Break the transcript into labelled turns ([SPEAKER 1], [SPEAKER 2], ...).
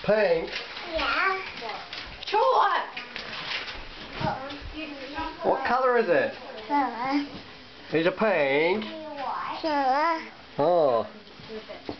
[SPEAKER 1] Pink?
[SPEAKER 2] Yeah.
[SPEAKER 3] What?
[SPEAKER 1] What color is it?
[SPEAKER 2] Sure.
[SPEAKER 1] Is it pink?
[SPEAKER 2] Sure.
[SPEAKER 1] Oh.